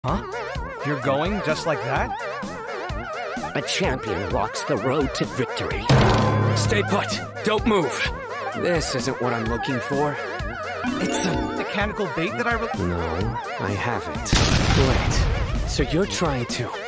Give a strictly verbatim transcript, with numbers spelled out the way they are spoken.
Huh? You're going just like that? A champion walks the road to victory. Stay put. Don't move. This isn't what I'm looking for. It's a mechanical bait that I re- No, I haven't. Wait. So you're trying to